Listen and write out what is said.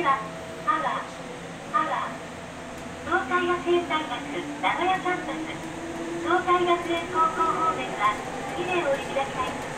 は、パワー、東海学園大学名古屋キャンパス、東海学園高校方面は、次でお降りください。